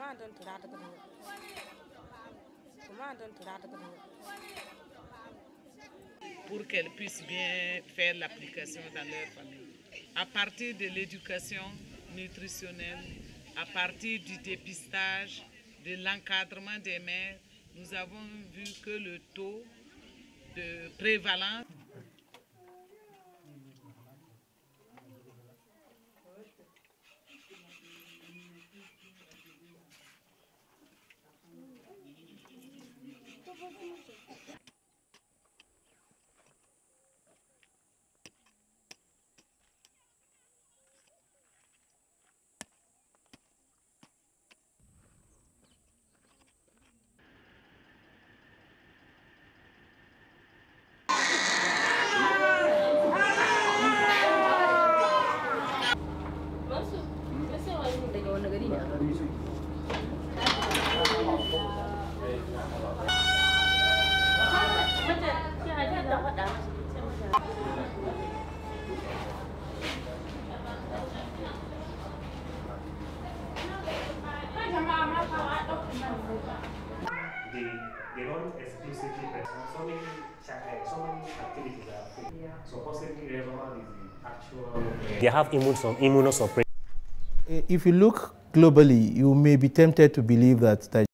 Pour qu'elles puissent bien faire l'application dans leur famille. À partir de l'éducation nutritionnelle, à partir du dépistage, de l'encadrement des mères, nous avons vu que le taux de prévalence they don't exclusively perform so many activities are free. So possibly Reservoir is the actual. They have immunosuppression. If you look globally, you may be tempted to believe that